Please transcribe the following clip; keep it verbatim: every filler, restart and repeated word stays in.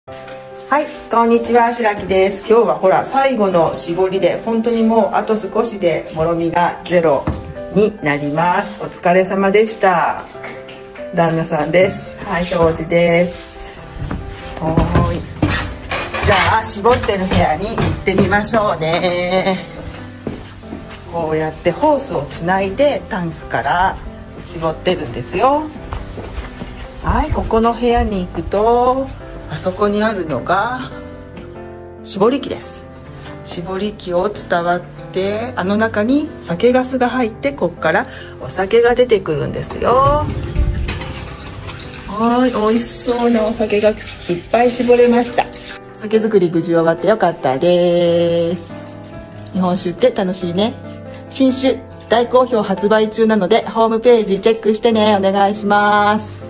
はい、こんにちは、白木です。今日はほら最後の絞りで本当にもうあと少しでもろみがゼロになります。お疲れ様でした。旦那さんです。はい、当時です。おーい。じゃあ絞ってる部屋に行ってみましょうね。こうやってホースをつないでタンクから絞ってるんですよ。はい、ここの部屋に行くとあそこにあるのが絞り機です。絞り機を伝わってあの中に酒粕が入って、ここからお酒が出てくるんですよ。はい、美味しそうなお酒がいっぱい絞れました。酒造り無事終わってよかったです。日本酒って楽しいね。新酒大好評発売中なのでホームページチェックしてね。お願いします。